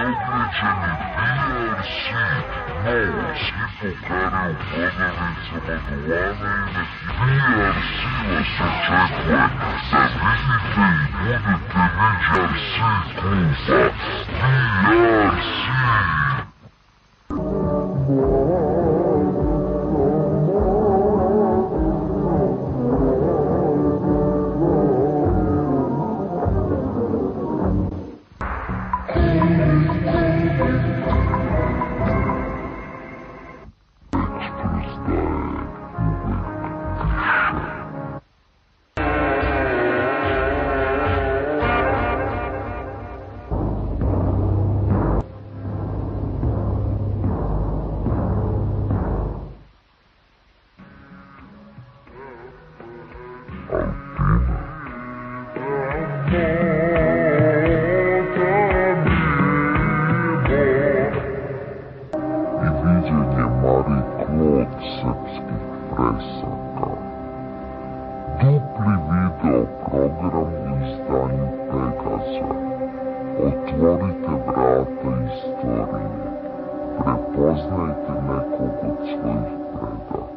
srpskih fresaka. Dupli video program u izdanju Pegaza. Otvorite vrata istorije. Prepoznajte nekog od svojih predaka.